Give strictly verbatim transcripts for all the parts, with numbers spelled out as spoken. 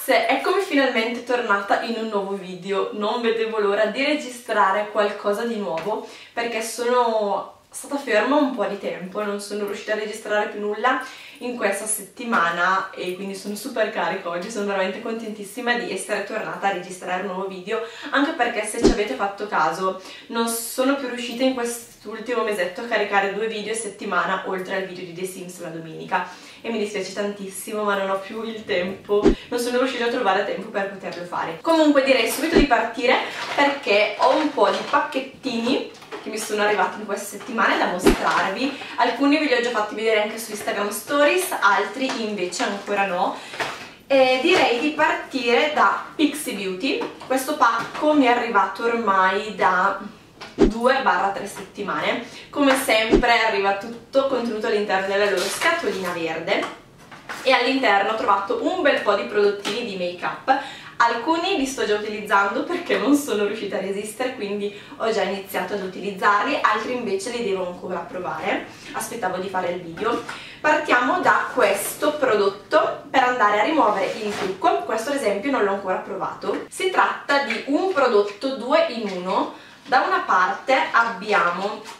ragazze, eccomi finalmente tornata in un nuovo video. Non vedevo l'ora di registrare qualcosa di nuovo perché sono stata ferma un po' di tempo, non sono riuscita a registrare più nulla in questa settimana e quindi sono super carica oggi, sono veramente contentissima di essere tornata a registrare un nuovo video, anche perché se ci avete fatto caso non sono più riuscita in quest'ultimo mesetto a caricare due video a settimana oltre al video di The Sims la domenica e mi dispiace tantissimo, ma non ho più il tempo, non sono riuscita a trovare tempo per poterlo fare. Comunque direi subito di partire perché ho un po' di pacchettini che mi sono arrivati in queste settimane da mostrarvi. Alcuni ve li ho già fatti vedere anche su Instagram Stories, altri invece ancora no. E direi di partire da Pixi Beauty. Questo pacco mi è arrivato ormai da due tre settimane. Come sempre arriva tutto contenuto all'interno della loro scatolina verde e all'interno ho trovato un bel po' di prodottini di make up. Alcuni li sto già utilizzando perché non sono riuscita a resistere, quindi ho già iniziato ad utilizzarli, altri invece li devo ancora provare, aspettavo di fare il video. Partiamo da questo prodotto per andare a rimuovere il trucco. Questo ad esempio non l'ho ancora provato. Si tratta di un prodotto due in uno. Da una parte abbiamo...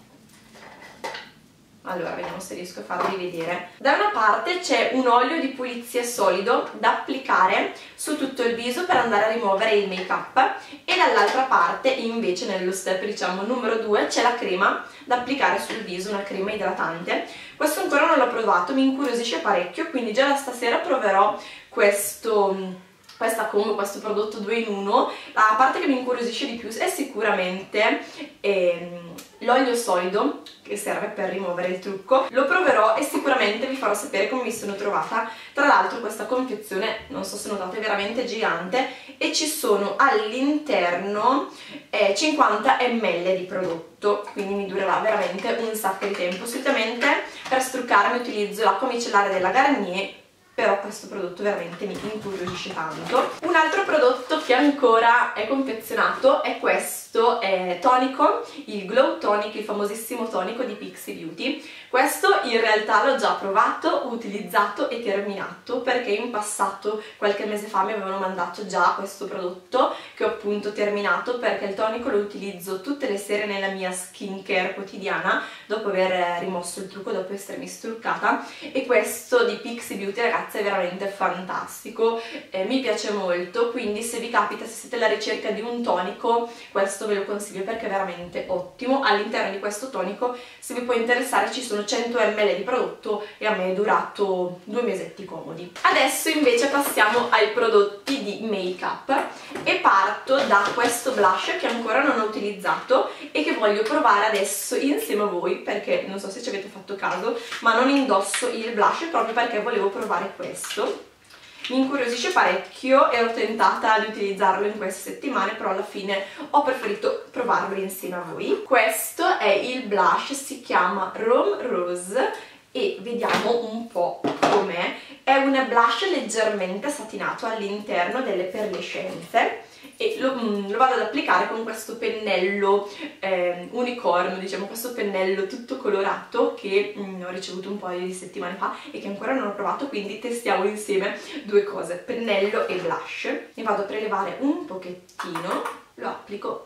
Allora, vediamo se riesco a farvi vedere. Da una parte c'è un olio di pulizia solido da applicare su tutto il viso per andare a rimuovere il make up e dall'altra parte invece nello step diciamo numero due c'è la crema da applicare sul viso, una crema idratante. Questo ancora non l'ho provato, mi incuriosisce parecchio, quindi già da stasera proverò questo... questa combo, questo prodotto due in uno. La parte che mi incuriosisce di più è sicuramente ehm, l'olio solido che serve per rimuovere il trucco. Lo proverò e sicuramente vi farò sapere come mi sono trovata. Tra l'altro questa confezione, non so se notate, è veramente gigante e ci sono all'interno eh, cinquanta millilitri di prodotto, quindi mi durerà veramente un sacco di tempo. Solitamente per struccarmi utilizzo l'acqua micellare della Garnier, però questo prodotto veramente mi incuriosisce tanto. Un altro prodotto che ancora è confezionato è questo è tonico, il Glow Tonic, il famosissimo tonico di Pixi Beauty. Questo in realtà l'ho già provato, utilizzato e terminato perché in passato, qualche mese fa, mi avevano mandato già questo prodotto che ho appunto terminato perché il tonico lo utilizzo tutte le sere nella mia skincare quotidiana dopo aver rimosso il trucco, dopo essermi struccata, e questo di Pixi Beauty ragazzi è veramente fantastico, eh, mi piace molto, quindi se vi capita, se siete alla ricerca di un tonico, questo ve lo consiglio perché è veramente ottimo. All'interno di questo tonico, se vi può interessare, ci sono cento millilitri di prodotto e a me è durato due mesetti comodi. Adesso invece passiamo ai prodotti di make up e parto da questo blush che ancora non ho utilizzato e che voglio provare adesso insieme a voi perché non so se ci avete fatto caso, ma non indosso il blush proprio perché volevo provare questo. Mi incuriosisce parecchio e ero tentata di utilizzarlo in queste settimane, però alla fine ho preferito provarlo insieme a voi. Questo è il blush, si chiama Rome Rose e vediamo un po' com'è. È un blush leggermente satinato all'interno delle perlescenze e lo, mm, lo vado ad applicare con questo pennello eh, unicorno, diciamo, questo pennello tutto colorato che mm, ho ricevuto un paio di settimane fa e che ancora non ho provato, quindi testiamo insieme due cose, pennello e blush. Ne vado a prelevare un pochettino, lo applico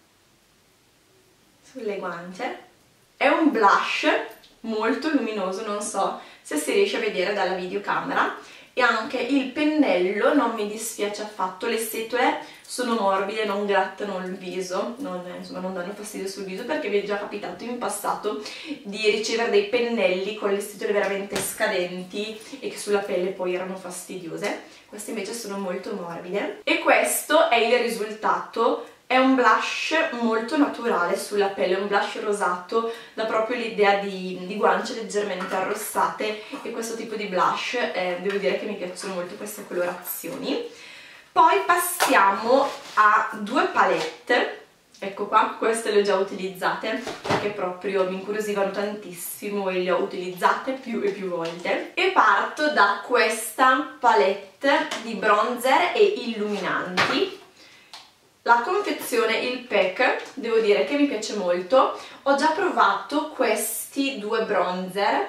sulle guance. È un blush molto luminoso, non so se si riesce a vedere dalla videocamera, e anche il pennello non mi dispiace affatto, le setole sono morbide, non grattano il viso, non, insomma, non danno fastidio sul viso, perché mi è già capitato in passato di ricevere dei pennelli con le setole veramente scadenti e che sulla pelle poi erano fastidiose. Queste invece sono molto morbide e questo è il risultato. È un blush molto naturale sulla pelle, un blush rosato, dà proprio l'idea di, di guance leggermente arrossate e questo tipo di blush, eh, devo dire che mi piacciono molto queste colorazioni. Poi passiamo a due palette, ecco qua, queste le ho già utilizzate perché proprio mi incuriosivano tantissimo e le ho utilizzate più e più volte. E parto da questa palette di bronzer e illuminanti. La confezione, il pack, devo dire che mi piace molto. Ho già provato questi due bronzer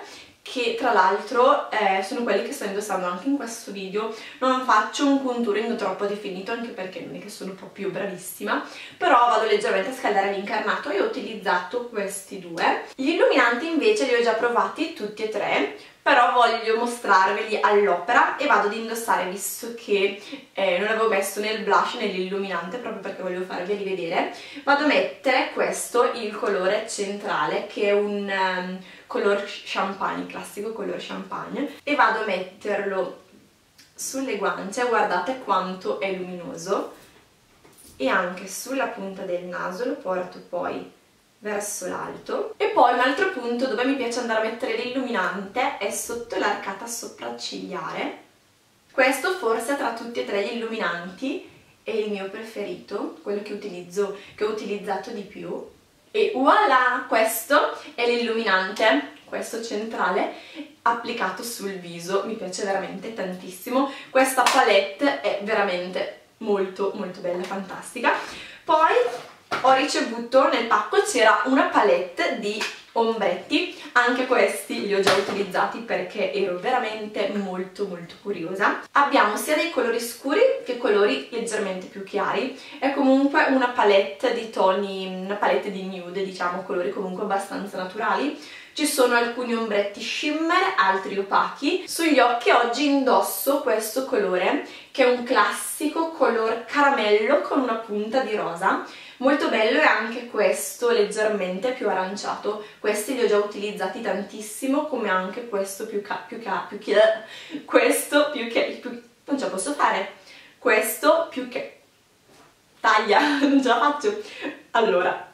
che tra l'altro eh, sono quelli che sto indossando anche in questo video. Non faccio un contouring troppo definito, anche perché non è che sono proprio bravissima, però vado leggermente a scaldare l'incarnato e ho utilizzato questi due. Gli illuminanti invece li ho già provati tutti e tre, però voglio mostrarveli all'opera e vado ad indossare, visto che eh, non avevo messo né il blush né l'illuminante, proprio perché volevo farveli vedere. Vado a mettere questo, il colore centrale, che è un um, color champagne, classico color champagne, e vado a metterlo sulle guance. Guardate quanto è luminoso, e anche sulla punta del naso. Lo porto poi verso l'alto. E poi un altro punto dove mi piace andare a mettere l'illuminante è sotto l'arcata sopraccigliare. Questo forse tra tutti e tre gli illuminanti è il mio preferito, quello che utilizzo, che ho utilizzato di più. E voilà, questo è l'illuminante, questo centrale, applicato sul viso. Mi piace veramente tantissimo. Questa palette è veramente molto molto bella, fantastica. Poi ho ricevuto nel pacco, c'era una palette di ombretti, anche questi li ho già utilizzati perché ero veramente molto molto curiosa. Abbiamo sia dei colori scuri che colori leggermente più chiari, è comunque una palette di toni, una palette di nude, diciamo, colori comunque abbastanza naturali. Ci sono alcuni ombretti shimmer, altri opachi. Sugli occhi oggi indosso questo colore, che è un classico color caramello con una punta di rosa. Molto bello, è anche questo leggermente più aranciato. Questi li ho già utilizzati tantissimo, come anche questo più ca più ca più che questo più che più, non ce la posso fare. Questo più che taglia, non ce la faccio. Allora,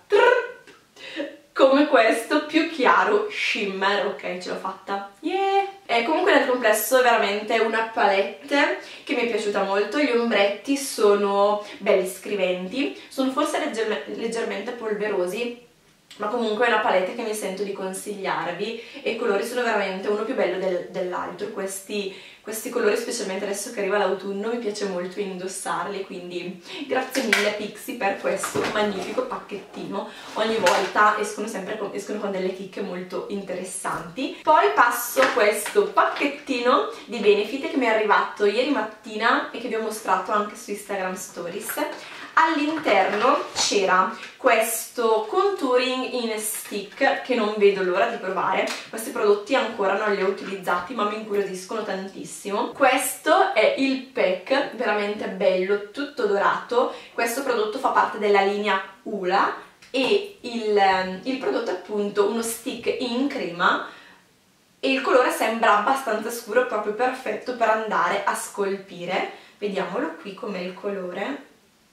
come questo più chiaro shimmer. Ok, ce l'ho fatta, yeah! E comunque nel complesso è veramente una palette che mi è piaciuta molto. Gli ombretti sono belli scriventi, sono forse legger leggermente polverosi, ma comunque è una palette che mi sento di consigliarvi, e i colori sono veramente uno più bello del, dell'altro. Questi, questi colori, specialmente adesso che arriva l'autunno, mi piace molto indossarli, quindi grazie mille Pixi per questo magnifico pacchettino. Ogni volta escono sempre con, escono con delle chicche molto interessanti. Poi passo questo pacchettino di Benefit che mi è arrivato ieri mattina e che vi ho mostrato anche su Instagram Stories. All'interno c'era questo contouring in stick che non vedo l'ora di provare. Questi prodotti ancora non li ho utilizzati, ma mi incuriosiscono tantissimo. Questo è il pack, veramente bello, tutto dorato. Questo prodotto fa parte della linea Ula e il, il prodotto è appunto uno stick in crema, e il colore sembra abbastanza scuro, proprio perfetto per andare a scolpire. Vediamolo qui com'è il colore.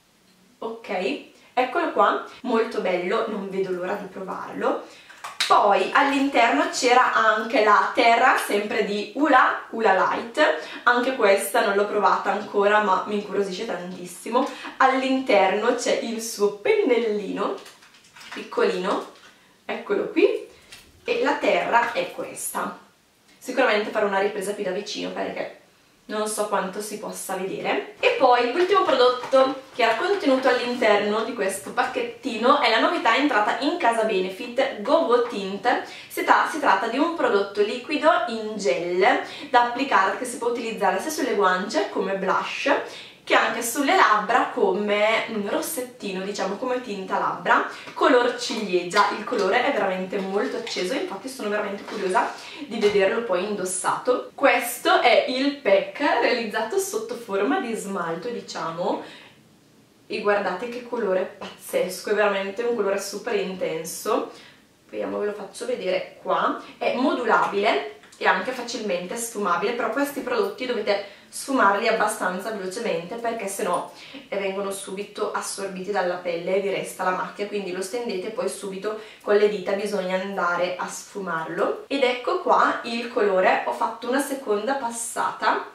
Ok, eccolo qua, molto bello, non vedo l'ora di provarlo. Poi all'interno c'era anche la terra, sempre di Ula, Ula Light. Anche questa non l'ho provata ancora, ma mi incuriosisce tantissimo. All'interno c'è il suo pennellino, piccolino, eccolo qui, e la terra è questa. Sicuramente farò una ripresa più da vicino perché non so quanto si possa vedere. E poi l'ultimo prodotto che era contenuto all'interno di questo pacchettino è la novità entrata in casa Benefit, Go Go Tint. Si, tra si tratta di un prodotto liquido in gel da applicare, che si può utilizzare sia sulle guance come blush, che anche sulle labbra come rossettino, diciamo, come tinta labbra, color ciliegia. Il colore è veramente molto acceso, infatti sono veramente curiosa di vederlo poi indossato. Questo è il pack realizzato sotto forma di smalto, diciamo, e guardate che colore pazzesco, è veramente un colore super intenso. Vediamo, ve lo faccio vedere qua. È modulabile e anche facilmente sfumabile, però questi prodotti dovete sfumarli abbastanza velocemente perché sennò vengono subito assorbiti dalla pelle e vi resta la macchia, quindi lo stendete e poi subito con le dita bisogna andare a sfumarlo. Ed ecco qua il colore. Ho fatto una seconda passata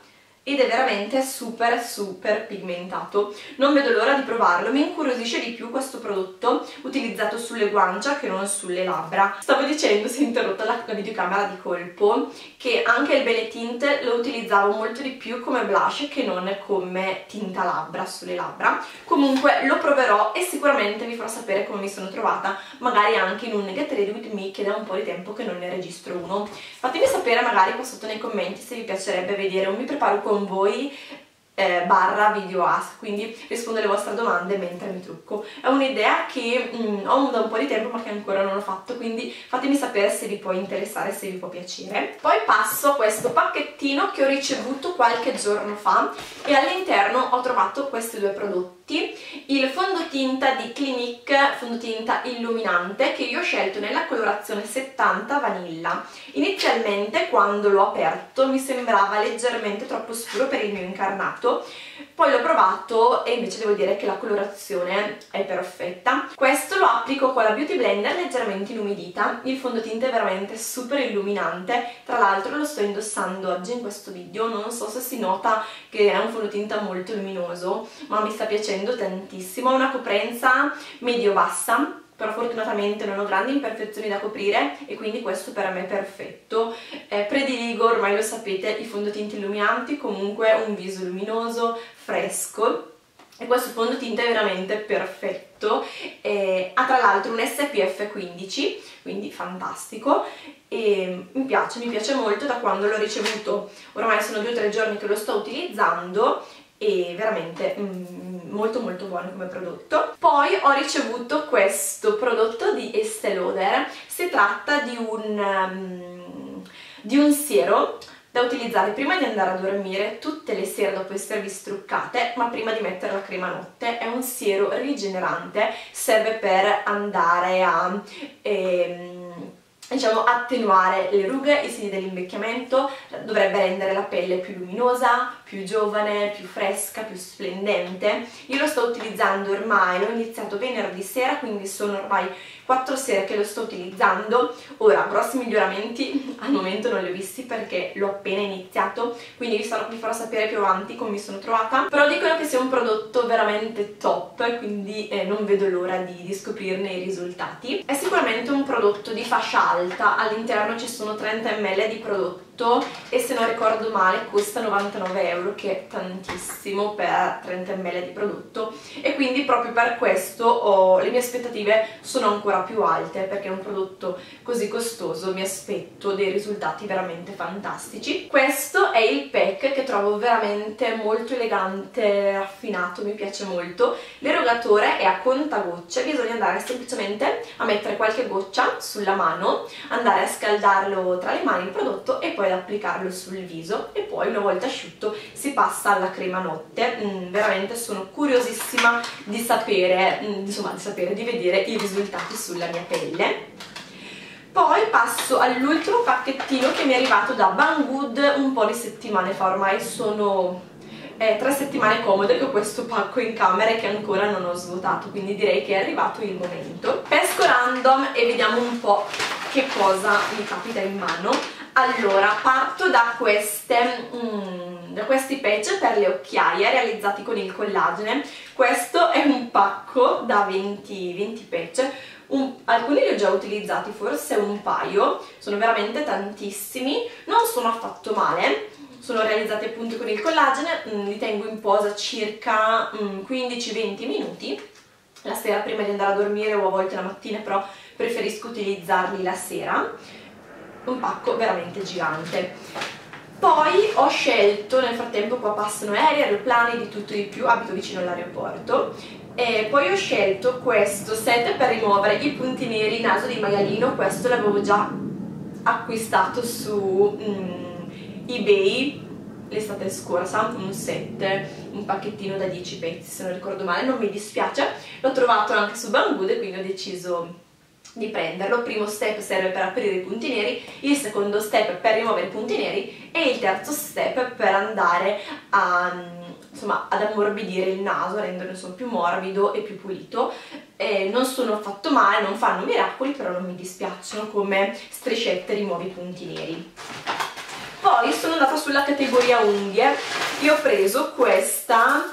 ed è veramente super super pigmentato. Non vedo l'ora di provarlo, mi incuriosisce di più questo prodotto utilizzato sulle guancia che non sulle labbra. Stavo dicendo, si è interrotta la, la videocamera di colpo, che anche il Benetint lo utilizzavo molto di più come blush che non come tinta labbra sulle labbra. Comunque lo proverò e sicuramente vi farò sapere come mi sono trovata, magari anche in un Get Ready With Me, che da un po' di tempo che non ne registro uno. Fatemi sapere magari qua sotto nei commenti se vi piacerebbe vedere un mi preparo con voi eh, barra video ask, quindi rispondo alle vostre domande mentre mi trucco. È un'idea che mm, ho da un po' di tempo ma che ancora non ho fatto, quindi fatemi sapere se vi può interessare, se vi può piacere. Poi passo a questo pacchettino che ho ricevuto qualche giorno fa e all'interno ho trovato questi due prodotti. Il fondotinta di Clinique, fondotinta illuminante, che io ho scelto nella colorazione settanta vanilla. Inizialmente quando l'ho aperto mi sembrava leggermente troppo scuro per il mio incarnato, poi l'ho provato e invece devo dire che la colorazione è perfetta. Questo lo applico con la Beauty Blender leggermente inumidita. Il fondotinta è veramente super illuminante, tra l'altro lo sto indossando oggi in questo video, non so se si nota che è un fondotinta molto luminoso, ma mi sta piacendo tantissimo. Ha una coprenza medio-bassa, però fortunatamente non ho grandi imperfezioni da coprire e quindi questo per me è perfetto. Eh, prediligo, ormai lo sapete, i fondotinti illuminanti, comunque un viso luminoso, fresco, e questo fondotinta è veramente perfetto. Eh, ha tra l'altro un S P F quindici, quindi fantastico, e mi piace, mi piace molto da quando l'ho ricevuto. Ormai sono due o tre giorni che lo sto utilizzando e veramente mm, molto molto buono come prodotto. Poi ho ricevuto questo prodotto di Estée Lauder. Si tratta di un, um, di un siero da utilizzare prima di andare a dormire, tutte le sere dopo esservi struccate, ma prima di mettere la crema notte. È un siero rigenerante, serve per andare a ehm, diciamo attenuare le rughe, i segni dell'invecchiamento, dovrebbe rendere la pelle più luminosa, più giovane, più fresca, più splendente. Io lo sto utilizzando ormai, l'ho iniziato venerdì sera, quindi sono ormai quattro sere che lo sto utilizzando. Ora, grossi miglioramenti al momento non li ho visti perché l'ho appena iniziato, quindi vi, sarò, vi farò sapere più avanti come mi sono trovata, però dicono che sia un prodotto veramente top, quindi eh, non vedo l'ora di, di scoprirne i risultati. È sicuramente un prodotto di fascia alta, all'interno ci sono trenta millilitri di prodotto e se non ricordo male costa novantanove euro, che è tantissimo per trenta millilitri di prodotto, e quindi proprio per questo ho, le mie aspettative sono ancora più alte, perché è un prodotto così costoso, mi aspetto dei risultati veramente fantastici. Questo è il pack che trovo veramente molto elegante, raffinato, mi piace molto. L'erogatore è a contagocce, bisogna andare semplicemente a mettere qualche goccia sulla mano, andare a scaldarlo tra le mani il prodotto e poi ad applicarlo sul viso, e poi una volta asciutto si passa alla crema notte. Mm, veramente sono curiosissima di sapere, mm, insomma di sapere, di vedere i risultati sulla mia pelle. Poi passo all'ultimo pacchettino che mi è arrivato da Banggood un po' di settimane fa, ormai sono eh, tre settimane comode che ho questo pacco in camera e che ancora non ho svuotato, quindi direi che è arrivato il momento. Pesco random e vediamo un po' che cosa mi capita in mano. Allora, parto da queste, mm, da questi patch per le occhiaie realizzati con il collagene. Questo è un pacco da venti, venti patch. Un, alcuni li ho già utilizzati, forse un paio, sono veramente tantissimi, non sono affatto male, sono realizzati appunto con il collagene, mm, li tengo in posa circa mm, quindici venti minuti, la sera prima di andare a dormire o a volte la mattina, però preferisco utilizzarli la sera. Un pacco veramente gigante. Poi ho scelto, nel frattempo qua passano aerei, aeroplani, di tutto e di più, abito vicino all'aeroporto, e poi ho scelto questo set per rimuovere i punti neri naso di maialino. Questo l'avevo già acquistato su mm, eBay l'estate scorsa, un set, un pacchettino da dieci pezzi se non ricordo male, non mi dispiace. L'ho trovato anche su Banggood e quindi ho deciso di prenderlo. Il primo step serve per aprire i punti neri, il secondo step per rimuovere i punti neri e il terzo step per andare a, insomma, ad ammorbidire il naso, a renderlo insomma, più morbido e più pulito. E non sono affatto male, non fanno miracoli, però non mi dispiacciono come striscette rimuovi punti neri. Poi sono andata sulla categoria unghie e ho preso questa,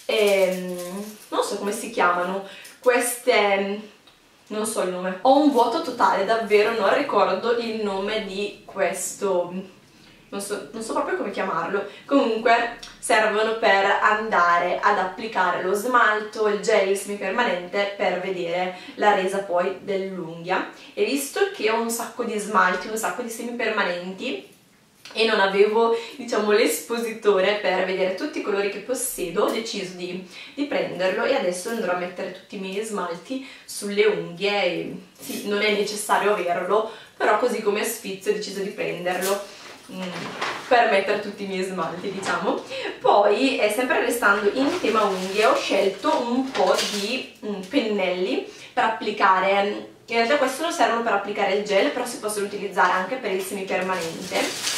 ehm, non so come si chiamano, queste, non so il nome, ho un vuoto totale, davvero non ricordo il nome di questo, non so, non so proprio come chiamarlo. Comunque servono per andare ad applicare lo smalto, il gel semipermanente, per vedere la resa poi dell'unghia. E visto che ho un sacco di smalti, un sacco di semipermanenti e non avevo, diciamo, l'espositore per vedere tutti i colori che possedo, ho deciso di, di prenderlo e adesso andrò a mettere tutti i miei smalti sulle unghie. E sì, non è necessario averlo, però così come sfizio ho deciso di prenderlo mm, per mettere tutti i miei smalti, diciamo. Poi, eh, sempre restando in tema unghie, ho scelto un po' di mm, pennelli per applicare. In realtà questi non servono per applicare il gel, però si possono utilizzare anche per il semipermanente,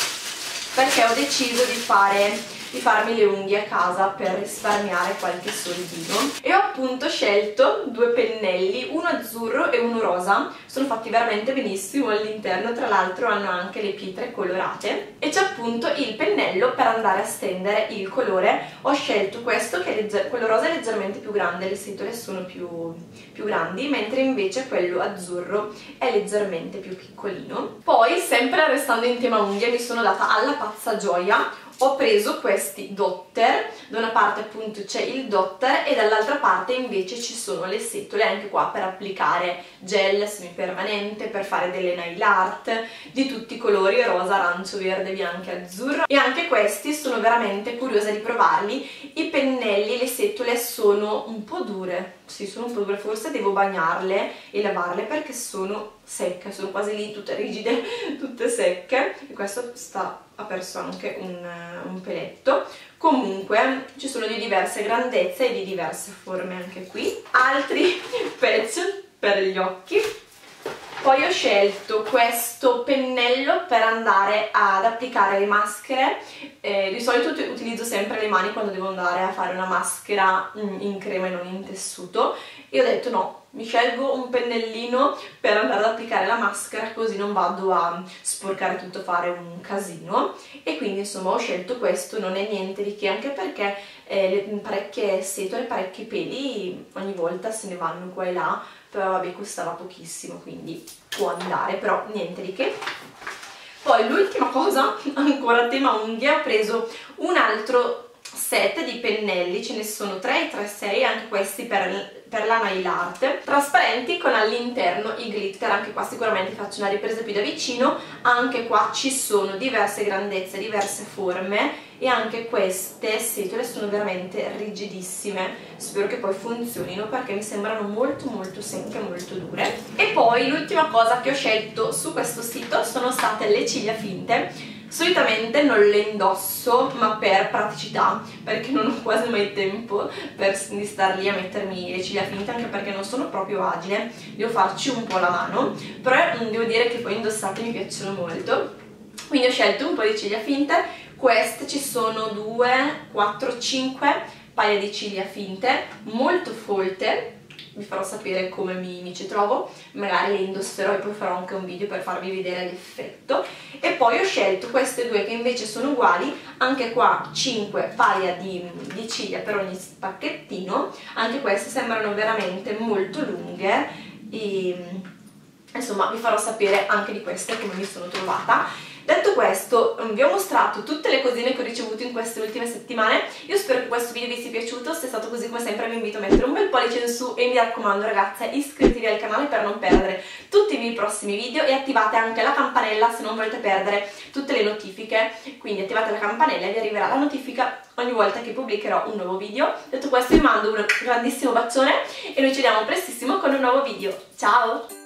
perché ho deciso di fare di farmi le unghie a casa per risparmiare qualche soldino e ho appunto scelto due pennelli, uno azzurro e uno rosa. Sono fatti veramente benissimo all'interno, tra l'altro hanno anche le pietre colorate, e c'è appunto il pennello per andare a stendere il colore. Ho scelto questo che è legger- quello rosa è leggermente più grande, le setole sono più, più grandi, mentre invece quello azzurro è leggermente più piccolino. Poi, sempre restando in tema unghie, mi sono data alla pazza gioia. Ho preso questi dotter, da una parte appunto c'è il dotter e dall'altra parte invece ci sono le setole, anche qua per applicare gel semipermanente, per fare delle nail art di tutti i colori, rosa, arancio, verde, bianco e azzurro. E anche questi sono veramente curiosa di provarli. I pennelli, le setole sono un po' dure, sì, sono un po' dure, forse devo bagnarle e lavarle perché sono secche, sono quasi lì tutte rigide, tutte secche, e questo sta ha perso anche un, un peletto. Comunque ci sono di diverse grandezze e di diverse forme anche qui. Altri patch per gli occhi. Poi ho scelto questo pennello per andare ad applicare le maschere. Eh, di solito utilizzo sempre le mani quando devo andare a fare una maschera in crema e non in tessuto, e ho detto no, mi scelgo un pennellino per andare ad applicare la maschera, così non vado a sporcare tutto, fare un casino. E quindi insomma ho scelto questo, non è niente di che, anche perché eh, le parecchie setole, parecchi peli ogni volta se ne vanno qua e là, però vabbè, costava pochissimo, quindi può andare, però niente di che. Poi l'ultima cosa, ancora tema unghie, ho preso un altro set di pennelli, ce ne sono tre, tre, sei, anche questi per, per la nail art, trasparenti con all'interno i glitter. Anche qua sicuramente faccio una ripresa più da vicino. Anche qua ci sono diverse grandezze, diverse forme, e anche queste setole sono veramente rigidissime. Spero che poi funzionino perché mi sembrano molto molto secche, molto dure. E poi l'ultima cosa che ho scelto su questo sito sono state le ciglia finte. Solitamente non le indosso, ma per praticità, perché non ho quasi mai tempo per, di star lì a mettermi le ciglia finte, anche perché non sono proprio agile, devo farci un po' la mano, però devo dire che poi indossate mi piacciono molto. Quindi ho scelto un po' di ciglia finte. Queste ci sono due, quattro, cinque paia di ciglia finte, molto folte. Vi farò sapere come mi, mi ci trovo, magari le indosserò e poi farò anche un video per farvi vedere l'effetto. E poi ho scelto queste due che invece sono uguali, anche qua cinque paia di, di ciglia per ogni pacchettino. Anche queste sembrano veramente molto lunghe e insomma vi farò sapere anche di queste come mi sono trovata. Detto questo, vi ho mostrato tutte le cosine che ho ricevuto in queste ultime settimane. Io spero che questo video vi sia piaciuto. Se è stato così, come sempre vi invito a mettere un bel pollice in su e mi raccomando ragazze, iscrivetevi al canale per non perdere tutti i miei prossimi video e attivate anche la campanella se non volete perdere tutte le notifiche. Quindi attivate la campanella e vi arriverà la notifica ogni volta che pubblicherò un nuovo video. Detto questo vi mando un grandissimo bacione e noi ci vediamo prestissimo con un nuovo video. Ciao!